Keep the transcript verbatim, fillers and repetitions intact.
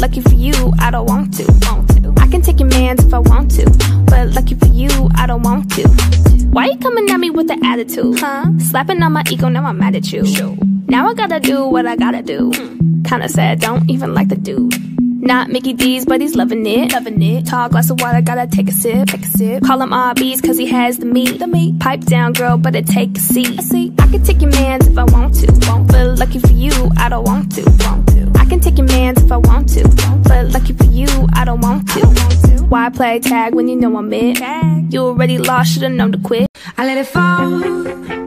lucky for you, I don't want to, want to. I can take your mans if I want to, but lucky for you, I don't want to. Why you coming at me with the attitude, huh? Slapping on my ego, now I'm mad at you. Now I gotta do what I gotta do. Kinda sad, don't even like the dude. Not Mickey D's, but he's loving it, loving it. Tall glass of water, gotta take a sip, take a sip. Call him R B's cause he has the meat, the meat. Pipe down, girl, but it take a seat, a seat. I can take your mans if I want to, won't. But lucky for you, I don't want to, want to. I can take your mans if I want to, but lucky for you, I don't want to. Why play tag when you know I'm it? You already lost, should've known to quit. I let it fall.